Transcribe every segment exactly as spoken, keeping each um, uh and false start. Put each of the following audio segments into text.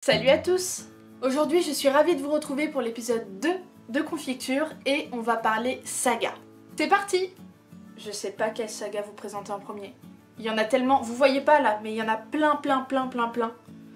Salut à tous! Aujourd'hui je suis ravie de vous retrouver pour l'épisode deux de Confiture et on va parler saga. C'est parti! Je sais pas quelle saga vous présenter en premier. Il y en a tellement, vous voyez pas là, mais il y en a plein plein plein plein plein.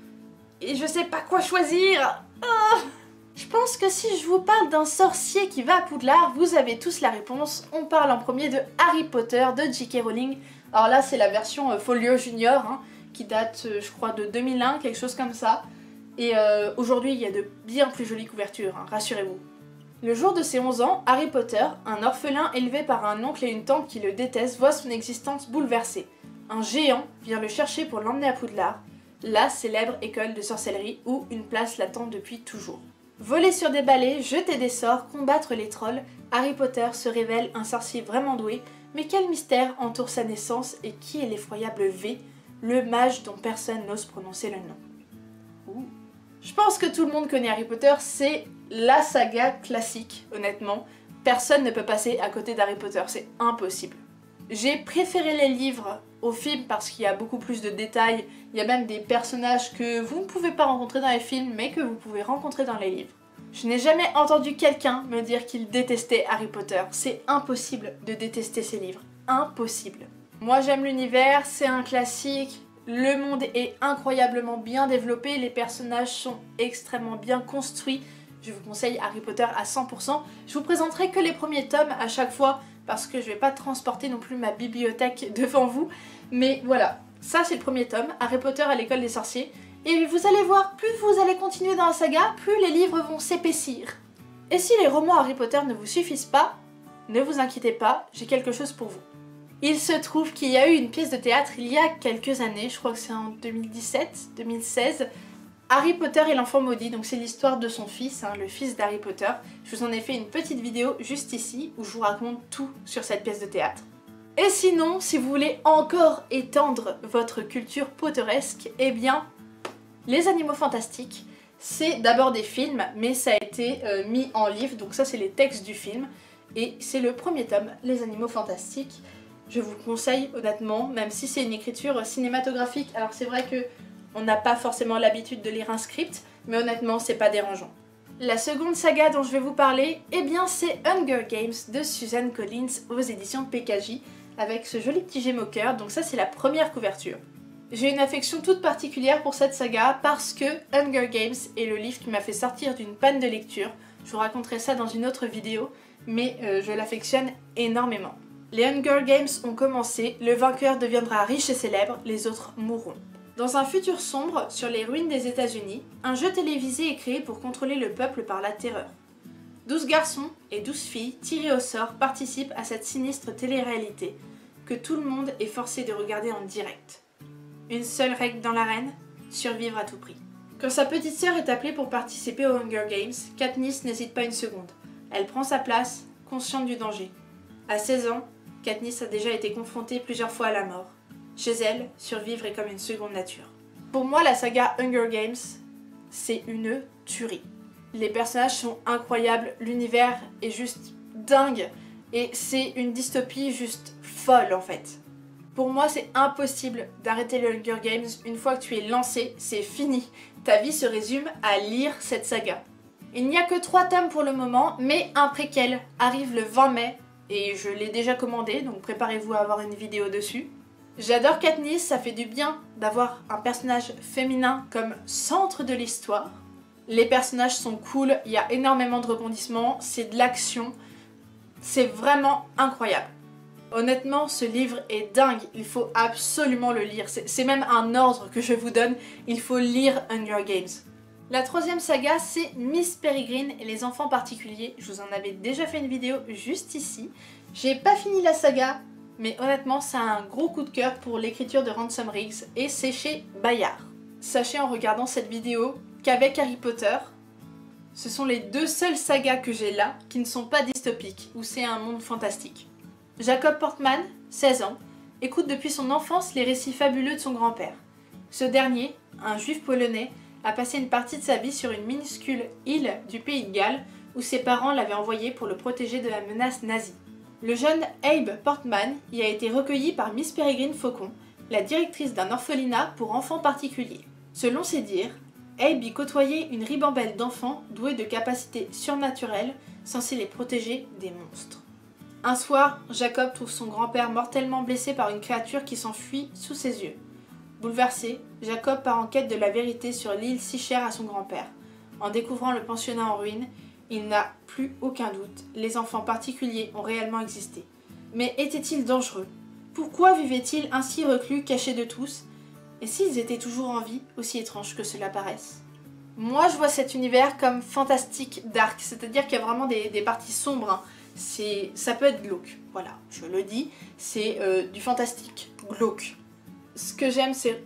Et je sais pas quoi choisir! Oh, je pense que si je vous parle d'un sorcier qui va à Poudlard, vous avez tous la réponse. On parle en premier de Harry Potter de J K Rowling. Alors là c'est la version euh, Folio Junior, hein, qui date euh, je crois de deux mille un, quelque chose comme ça. Et euh, aujourd'hui il y a de bien plus jolies couvertures, hein, rassurez-vous. Le jour de ses onze ans, Harry Potter, un orphelin élevé par un oncle et une tante qui le détestent, voit son existence bouleversée. Un géant vient le chercher pour l'emmener à Poudlard, la célèbre école de sorcellerie où une place l'attend depuis toujours. Voler sur des balais, jeter des sorts, combattre les trolls, Harry Potter se révèle un sorcier vraiment doué, mais quel mystère entoure sa naissance et qui est l'effroyable V, le mage dont personne n'ose prononcer le nom. Ouh. Je pense que tout le monde connaît Harry Potter, c'est la saga classique, honnêtement. Personne ne peut passer à côté d'Harry Potter, c'est impossible. J'ai préféré les livres aux films parce qu'il y a beaucoup plus de détails, il y a même des personnages que vous ne pouvez pas rencontrer dans les films, mais que vous pouvez rencontrer dans les livres. Je n'ai jamais entendu quelqu'un me dire qu'il détestait Harry Potter, c'est impossible de détester ces livres, impossible. Moi j'aime l'univers, c'est un classique. Le monde est incroyablement bien développé, les personnages sont extrêmement bien construits. Je vous conseille Harry Potter à cent pour cent. Je vous présenterai que les premiers tomes à chaque fois parce que je vais pas transporter non plus ma bibliothèque devant vous. Mais voilà, ça c'est le premier tome, Harry Potter à l'école des sorciers. Et vous allez voir, plus vous allez continuer dans la saga, plus les livres vont s'épaissir. Et si les romans Harry Potter ne vous suffisent pas, ne vous inquiétez pas, j'ai quelque chose pour vous. Il se trouve qu'il y a eu une pièce de théâtre il y a quelques années, je crois que c'est en deux mille dix-sept, deux mille seize, Harry Potter et l'enfant maudit, donc c'est l'histoire de son fils, hein, le fils d'Harry Potter. Je vous en ai fait une petite vidéo juste ici où je vous raconte tout sur cette pièce de théâtre. Et sinon, si vous voulez encore étendre votre culture potteresque, eh bien, Les Animaux Fantastiques, c'est d'abord des films, mais ça a été euh, mis en livre, donc ça c'est les textes du film, et c'est le premier tome, Les Animaux Fantastiques. Je vous le conseille honnêtement, même si c'est une écriture cinématographique. Alors c'est vrai que on n'a pas forcément l'habitude de lire un script, mais honnêtement c'est pas dérangeant. La seconde saga dont je vais vous parler, eh bien c'est Hunger Games de Suzanne Collins aux éditions P K J, avec ce joli petit Gémeaux cœur, donc ça c'est la première couverture. J'ai une affection toute particulière pour cette saga parce que Hunger Games est le livre qui m'a fait sortir d'une panne de lecture. Je vous raconterai ça dans une autre vidéo, mais euh, je l'affectionne énormément. Les Hunger Games ont commencé, le vainqueur deviendra riche et célèbre, les autres mourront. Dans un futur sombre, sur les ruines des États-Unis, un jeu télévisé est créé pour contrôler le peuple par la terreur. douze garçons et douze filles tirés au sort participent à cette sinistre télé-réalité que tout le monde est forcé de regarder en direct. Une seule règle dans l'arène, survivre à tout prix. Quand sa petite sœur est appelée pour participer aux Hunger Games, Katniss n'hésite pas une seconde. Elle prend sa place, consciente du danger. À seize ans, Katniss a déjà été confrontée plusieurs fois à la mort. Chez elle, survivre est comme une seconde nature. Pour moi, la saga Hunger Games, c'est une tuerie. Les personnages sont incroyables, l'univers est juste dingue, et c'est une dystopie juste folle en fait. Pour moi, c'est impossible d'arrêter le Hunger Games. Une fois que tu es lancé, c'est fini. Ta vie se résume à lire cette saga. Il n'y a que trois tomes pour le moment, mais un préquel arrive le vingt mai, et je l'ai déjà commandé, donc préparez-vous à avoir une vidéo dessus. J'adore Katniss, ça fait du bien d'avoir un personnage féminin comme centre de l'histoire. Les personnages sont cool, il y a énormément de rebondissements, c'est de l'action, c'est vraiment incroyable. Honnêtement, ce livre est dingue, il faut absolument le lire, c'est même un ordre que je vous donne, il faut lire Hunger Games. La troisième saga, c'est Miss Peregrine et les enfants particuliers. Je vous en avais déjà fait une vidéo juste ici. J'ai pas fini la saga, mais honnêtement, c'est un gros coup de cœur pour l'écriture de Ransom Riggs et c'est chez Bayard. Sachez en regardant cette vidéo qu'avec Harry Potter, ce sont les deux seules sagas que j'ai là qui ne sont pas dystopiques, où c'est un monde fantastique. Jacob Portman, seize ans, écoute depuis son enfance les récits fabuleux de son grand-père. Ce dernier, un juif polonais, a passé une partie de sa vie sur une minuscule île du pays de Galles où ses parents l'avaient envoyé pour le protéger de la menace nazie. Le jeune Abe Portman y a été recueilli par Miss Peregrine Faucon, la directrice d'un orphelinat pour enfants particuliers. Selon ses dires, Abe y côtoyait une ribambelle d'enfants doués de capacités surnaturelles censées les protéger des monstres. Un soir, Jacob trouve son grand-père mortellement blessé par une créature qui s'enfuit sous ses yeux. Bouleversé, Jacob part en quête de la vérité sur l'île si chère à son grand-père. En découvrant le pensionnat en ruine, il n'a plus aucun doute, les enfants particuliers ont réellement existé. Mais étaient-ils dangereux? Pourquoi vivaient-ils ainsi reclus, cachés de tous? Et s'ils étaient toujours en vie, aussi étrange que cela paraisse? Moi, je vois cet univers comme fantastique dark, c'est-à-dire qu'il y a vraiment des, des parties sombres. Hein. C'est, ça peut être glauque, voilà, je le dis, c'est euh, du fantastique glauque. Ce que j'aime, c'est...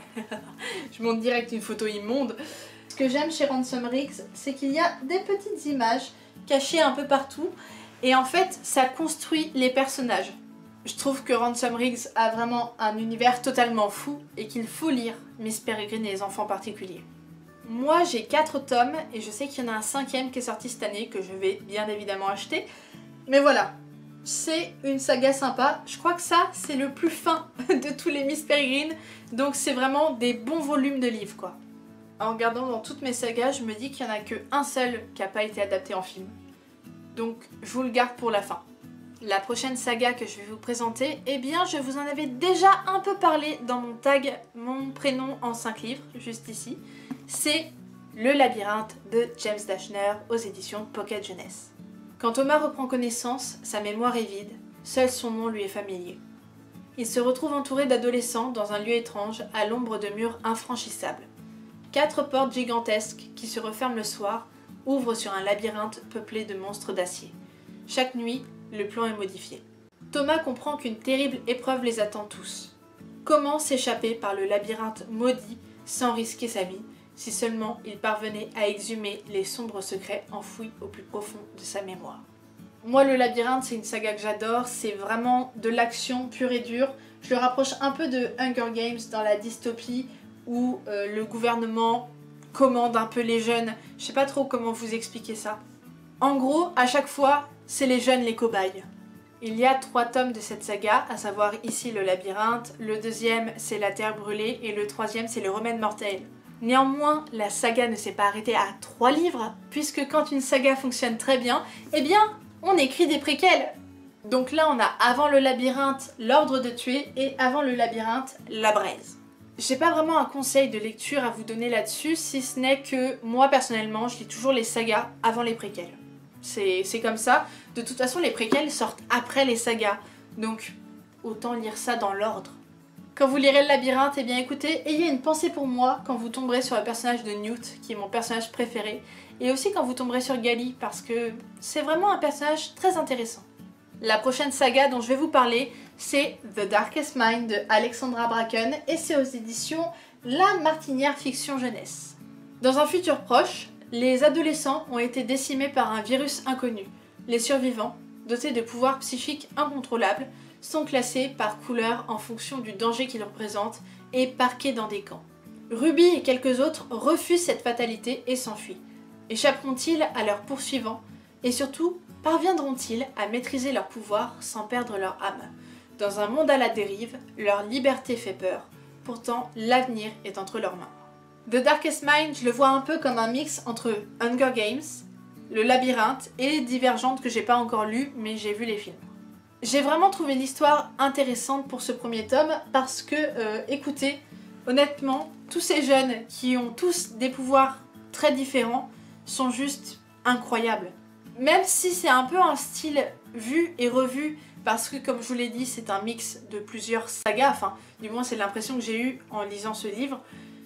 je montre direct une photo immonde. Ce que j'aime chez Ransom Riggs, c'est qu'il y a des petites images cachées un peu partout, et en fait, ça construit les personnages. Je trouve que Ransom Riggs a vraiment un univers totalement fou, et qu'il faut lire Miss Peregrine et les enfants particuliers. Moi, j'ai quatre tomes, et je sais qu'il y en a un cinquième qui est sorti cette année, que je vais bien évidemment acheter. Mais voilà, c'est une saga sympa. Je crois que ça, c'est le plus fin de tous les Miss Peregrine, donc c'est vraiment des bons volumes de livres, quoi. En regardant dans toutes mes sagas, je me dis qu'il n'y en a qu'un seul qui n'a pas été adapté en film. Donc, je vous le garde pour la fin. La prochaine saga que je vais vous présenter, eh bien, je vous en avais déjà un peu parlé dans mon tag, mon prénom en cinq livres, juste ici. C'est Le Labyrinthe de James Dashner aux éditions Pocket Jeunesse. Quand Thomas reprend connaissance, sa mémoire est vide, seul son nom lui est familier. Il se retrouve entouré d'adolescents dans un lieu étrange, à l'ombre de murs infranchissables. Quatre portes gigantesques, qui se referment le soir, ouvrent sur un labyrinthe peuplé de monstres d'acier. Chaque nuit, le plan est modifié. Thomas comprend qu'une terrible épreuve les attend tous. Comment s'échapper par le labyrinthe maudit sans risquer sa vie, si seulement il parvenait à exhumer les sombres secrets enfouis au plus profond de sa mémoire. Moi, le labyrinthe, c'est une saga que j'adore, c'est vraiment de l'action pure et dure. Je le rapproche un peu de Hunger Games dans la dystopie, où euh, le gouvernement commande un peu les jeunes. Je sais pas trop comment vous expliquer ça. En gros, à chaque fois, c'est les jeunes les cobayes. Il y a trois tomes de cette saga, à savoir ici le labyrinthe, le deuxième c'est la terre brûlée et le troisième c'est le remède mortel. Néanmoins, la saga ne s'est pas arrêtée à trois livres, puisque quand une saga fonctionne très bien, eh bien, on écrit des préquels. Donc là, on a avant le labyrinthe, l'ordre de tuer, et avant le labyrinthe, la braise. J'ai pas vraiment un conseil de lecture à vous donner là-dessus, si ce n'est que moi, personnellement, je lis toujours les sagas avant les préquels. C'est comme ça. De toute façon, les préquels sortent après les sagas, donc autant lire ça dans l'ordre. Quand vous lirez le labyrinthe, eh bien écoutez, ayez une pensée pour moi quand vous tomberez sur le personnage de Newt, qui est mon personnage préféré, et aussi quand vous tomberez sur Gali, parce que c'est vraiment un personnage très intéressant. La prochaine saga dont je vais vous parler, c'est The Darkest Mind de Alexandra Bracken, et c'est aux éditions La Martinière Fiction Jeunesse. Dans un futur proche, les adolescents ont été décimés par un virus inconnu. Les survivants, dotés de pouvoirs psychiques incontrôlables, sont classés par couleur en fonction du danger qu'ils représentent et parqués dans des camps. Ruby et quelques autres refusent cette fatalité et s'enfuient. Échapperont-ils à leurs poursuivants? Et surtout, parviendront-ils à maîtriser leur pouvoir sans perdre leur âme? Dans un monde à la dérive, leur liberté fait peur. Pourtant, l'avenir est entre leurs mains. The Darkest Mind, je le vois un peu comme un mix entre Hunger Games, Le Labyrinthe et Divergente que j'ai pas encore lu, mais j'ai vu les films. J'ai vraiment trouvé l'histoire intéressante pour ce premier tome parce que, euh, écoutez, honnêtement, tous ces jeunes qui ont tous des pouvoirs très différents sont juste incroyables. Même si c'est un peu un style vu et revu, parce que comme je vous l'ai dit, c'est un mix de plusieurs sagas, enfin, du moins c'est l'impression que j'ai eue en lisant ce livre,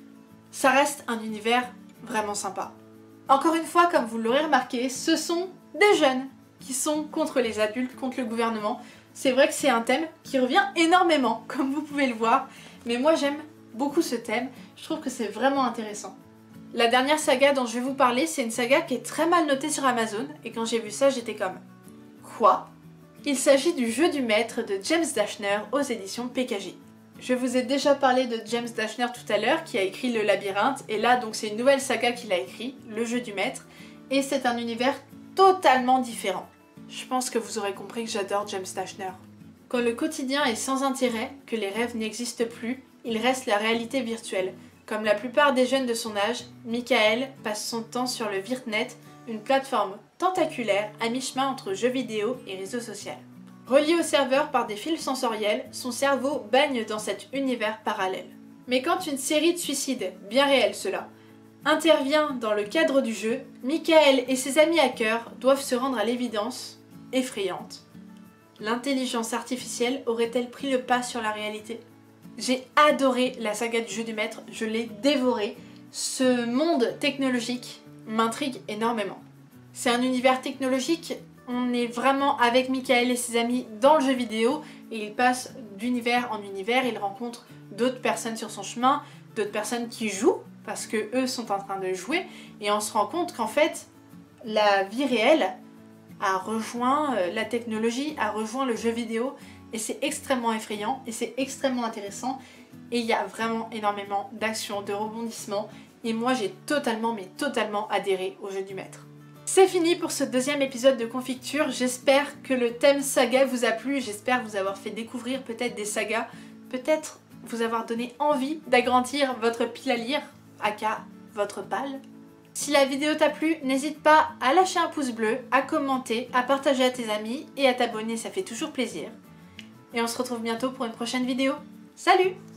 ça reste un univers vraiment sympa. Encore une fois, comme vous l'aurez remarqué, ce sont des jeunes qui sont contre les adultes, contre le gouvernement. C'est vrai que c'est un thème qui revient énormément, comme vous pouvez le voir, mais moi j'aime beaucoup ce thème, je trouve que c'est vraiment intéressant. La dernière saga dont je vais vous parler, c'est une saga qui est très mal notée sur Amazon, et quand j'ai vu ça, j'étais comme « Quoi ?» Il s'agit du Jeu du Maître de James Dashner aux éditions P K J. Je vous ai déjà parlé de James Dashner tout à l'heure, qui a écrit Le Labyrinthe, et là donc c'est une nouvelle saga qu'il a écrit, Le Jeu du Maître, et c'est un univers totalement différent. Je pense que vous aurez compris que j'adore James Dashner. Quand le quotidien est sans intérêt, que les rêves n'existent plus, il reste la réalité virtuelle, Comme la plupart des jeunes de son âge, Michael passe son temps sur le Virtnet, une plateforme tentaculaire à mi-chemin entre jeux vidéo et réseaux sociaux. Relié au serveur par des fils sensoriels, son cerveau baigne dans cet univers parallèle. Mais quand une série de suicides, bien réels ceux-là, intervient dans le cadre du jeu, Michael et ses amis hackers doivent se rendre à l'évidence effrayante. L'intelligence artificielle aurait-elle pris le pas sur la réalité ? J'ai adoré la saga du jeu du maître, je l'ai dévoré. Ce monde technologique m'intrigue énormément. C'est un univers technologique, on est vraiment avec Michael et ses amis dans le jeu vidéo et il passe d'univers en univers, il rencontre d'autres personnes sur son chemin, d'autres personnes qui jouent parce que eux sont en train de jouer et on se rend compte qu'en fait la vie réelle a rejoint la technologie, a rejoint le jeu vidéo et c'est extrêmement effrayant et c'est extrêmement intéressant et il y a vraiment énormément d'actions, de rebondissements et moi j'ai totalement mais totalement adhéré au jeu du maître. C'est fini pour ce deuxième épisode de Conficture, j'espère que le thème saga vous a plu, j'espère vous avoir fait découvrir peut-être des sagas, peut-être vous avoir donné envie d'agrandir votre pile à lire, aka votre palle. Si la vidéo t'a plu, n'hésite pas à lâcher un pouce bleu, à commenter, à partager à tes amis et à t'abonner, ça fait toujours plaisir. Et on se retrouve bientôt pour une prochaine vidéo. Salut!